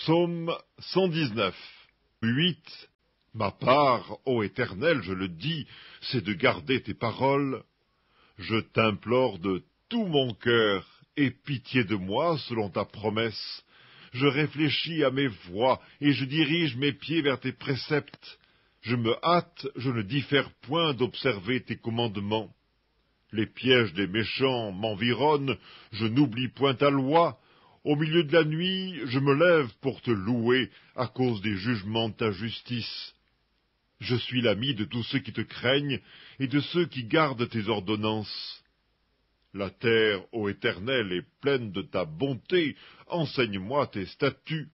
Psaume 119, 8. Ma part, ô Éternel, je le dis, c'est de garder tes paroles. Je t'implore de tout mon cœur, aie pitié de moi selon ta promesse. Je réfléchis à mes voies, et je dirige mes pieds vers tes préceptes. Je me hâte, je ne diffère point d'observer tes commandements. Les pièges des méchants m'environnent, je n'oublie point ta loi. Au milieu de la nuit, je me lève pour te louer à cause des jugements de ta justice. Je suis l'ami de tous ceux qui te craignent et de ceux qui gardent tes ordonnances. La terre, ô Éternel, est pleine de ta bonté, enseigne-moi tes statuts.